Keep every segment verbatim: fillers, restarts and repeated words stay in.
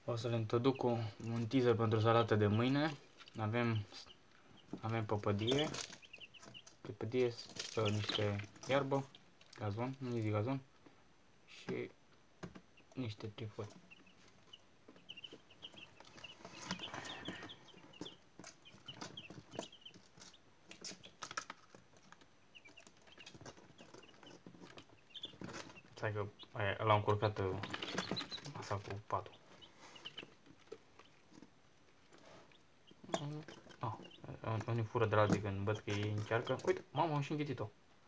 O să le introduc cu un teaser pentru salată de mâine. Avem, avem păpădie, păpădie sau niște iarbă, gazon, nu zic gazon, și niște trifoi. Stai că l-am încurcat masa cu patul. Ah, unii fură de la zi când văd că ei încearcă. Uite, mamă, am și înghițit-o.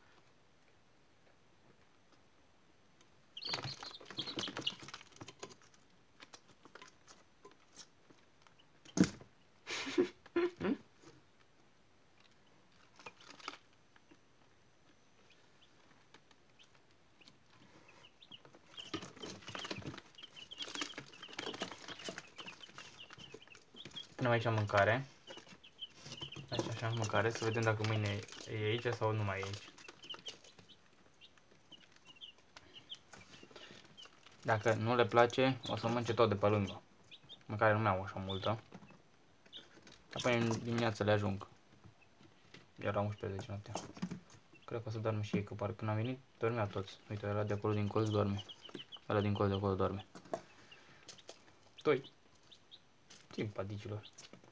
Punem aici mâncare. Așa, așa, mâncare, să vedem dacă mâine e aici sau nu mai e aici. Dacă nu le place, o să mănânce tot de pe lângă. Mâncare nu mi-au așa multă. Apoi în dimineață le ajung. Era unsprezece noaptea. Cred că o să doarme și ei, că parcă când am venit, dormeau toți. Uite, ăla de acolo din colț doarme. Ăla din colț de acolo doarme. Doi. Simpaticilor.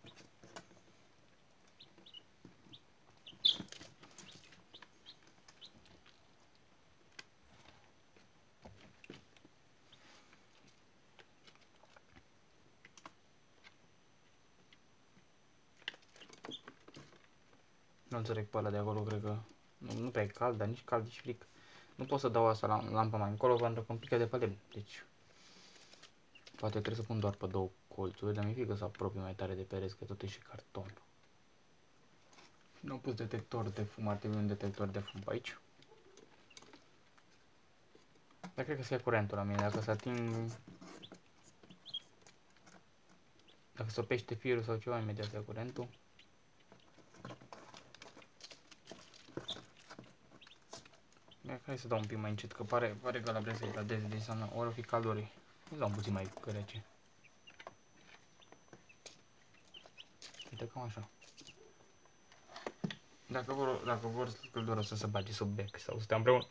Nu înțeleg pe ăla de acolo, cred că nu, nu prea e cald, dar nici cald, nici fric. Nu pot să dau asta la lampa mai încolo pentru că îmi pică de pe lemn. Deci, poate trebuie să pun doar pe două colțuri, dar mi-e frică să apropii mai tare de pereți, că tot e și carton. Nu am pus detector de fum, ar trebui un detector de fum pe aici. Dar cred că se ia curentul la mine, dacă se ating... Dacă se oprește firul sau ceva, imediat se ia curentul. Hai să dau un pic mai încet, că pare, pare că la vrea să iritadeze, deci înseamnă ori o fi cald, ori... Îi dau un puțin mai rece. Uite, cam așa. Dacă vor, dacă vor căldură să se bage sub bec sau să stea împreună.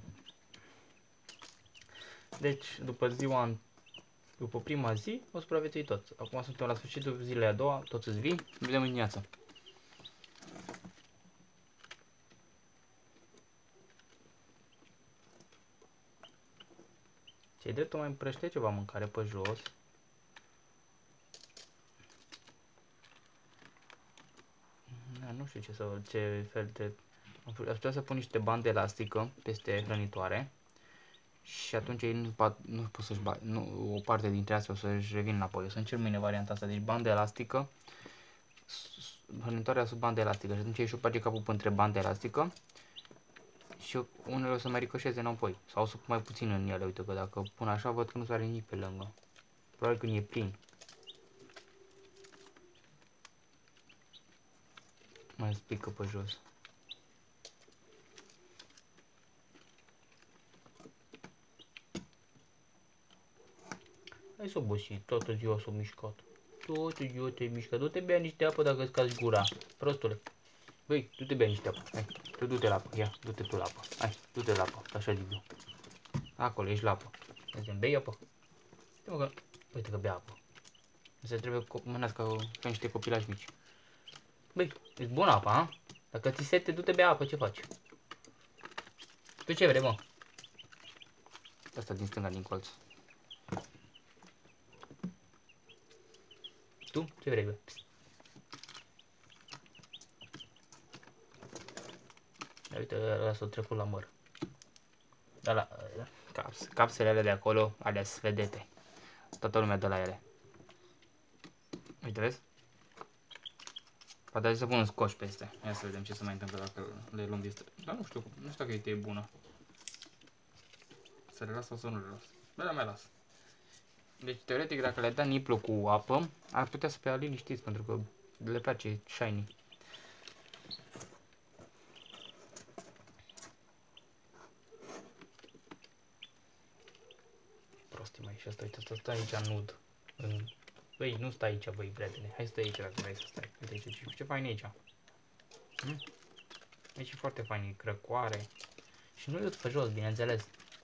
Deci, după ziua, după prima zi, o supraviețui toți. Acum suntem la sfârșitul zilei a doua, toți îți vii, ne vedem în dimineață. Ce-i drept, o mai împrăște ceva mâncare pe jos. Da, nu știu ce, să, ce fel de... Aș putea să pun niște bandă elastică peste hrănitoare. Și atunci ei nu, nu pot să-și bag, nu, o parte dintre astea o să-și revin înapoi. O să încerc mâine varianta asta, deci bandă elastică, hrănitoarea sub bandă elastică. Și atunci ei și-o bage capul între bandă elastică și unele o să mai ricoșeze înapoi. Sau o să pun mai puțin în ele, uite că dacă pun așa văd că nu s-are nimic pe lângă. Probabil când e plin. Mai spică pe jos. Hai să obosi, toată ziua s-o mișcat. Toată ziua te-ai mișcat. Du-te bea niște apă dacă îți cazi gura. Prostule. Băi, du-te bea niște apă. Hai, tu du-te la apă. Ia, du-te tu la apă. Hai, du-te la apă. Așa zic eu. Acolo, ești la apă. Hai, bei apă. Uite, mă, că... Uite că bea apă. Se trebuie mânească ca niște copilași mici. Băi, e bună apa, ha? Dacă ți sete, du-te bea apă, ce faci? Tu ce vrei, mă? Asta din stânga, din colț. Tu ce vrei, bă? Uite, ăla s-a trecut la măr. Da, la caps, capsele alea de acolo, alea svedete. Toată lumea dă la ele. Uite, vezi? Poate să pun un scoș peste. Ia să vedem ce se mai întâmplă dacă le luăm din stră. Dar nu știu, nu știu dacă e bună. Să le las sau să nu le las. Bă, da, mai las. Deci, teoretic, dacă le-ai dat niplu cu apă, ar putea să fie liniștiți, pentru că le place shiny. Prostii mai, și asta, uite, asta stă aici nud. Băi, nu stai aici, băi, prietene. Hai să stai aici dacă vrei să stai. Uite ce, ce, ce fain e aici. Hm? Aici e foarte fain, e crăcoare. Și nu e pe jos, bineînțeles.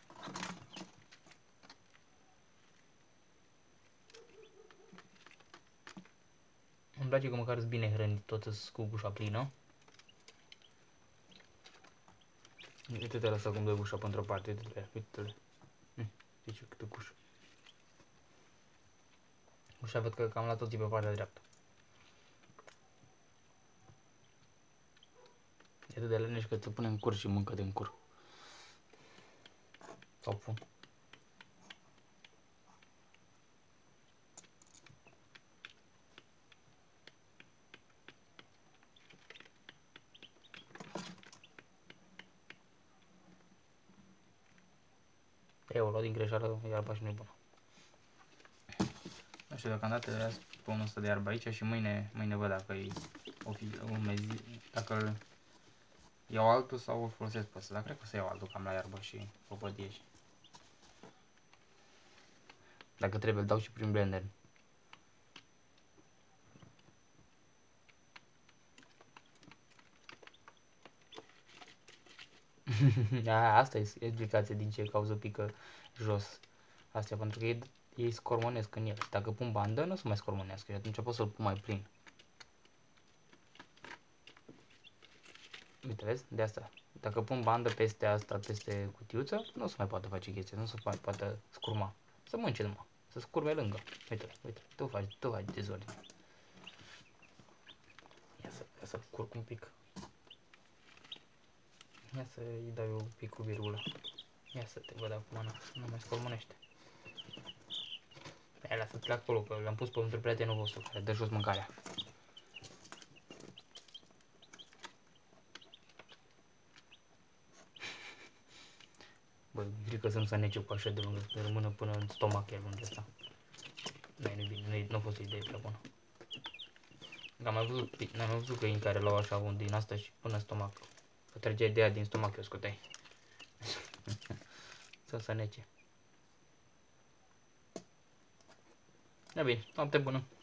Îmi place că măcar sunt bine hrănit, tot cu gușa plină. Uite-te lăsa cum dă gușa pe într-o parte, uite-te, uite-te. Deci câtă gușă. Gușa văd că cam la toții pe partea dreaptă. E atât de leneș că te pune în cur și mâncă din cur. Sau pun. E, o luat din greșeală, iarba și nu-i bună. Nu știu, deocamdată las pomul ăsta de iarbă aici și mâine, mâine văd dacă e umezi, dacă îl iau altul sau îl folosesc pe ăsta. Dar cred că o să iau altul cam la iarbă și o pădiești. Dacă trebuie îl dau și prin blender. A, asta e explicația din ce cauză pică jos. Astea, pentru că ei, ei scormonesc în el. Dacă pun bandă, nu o să mai scormonească și atunci pot să-l pun mai plin. Uite, vezi? De asta. Dacă pun bandă peste asta, peste cutiuță, nu o să mai poată face chestia, nu o să mai poată scurma. Să mânce numai, să scurme lângă. Uite, uite, tu faci, tu faci dezordine. Ia să, ia să curc un pic. Ia să-i dau eu un pic cu virgulă. Ia să te văd acum, nu, nu mai scormonește. Hai, lasă-te acolo, că l-am pus pe un prietenul vostru care dă jos mâncarea. Bă, frică să nu se nece cu așa de lungă, să rămână până în stomac el unde ăsta. Nu e bine, nu a fost o idee prea bună. Am mai văzut, n-am mai văzut căini care luau așa un din asta și până în stomac. Că trăgeai de aia din stomac, eu scoteai. Să se nece. E bine, noapte bună.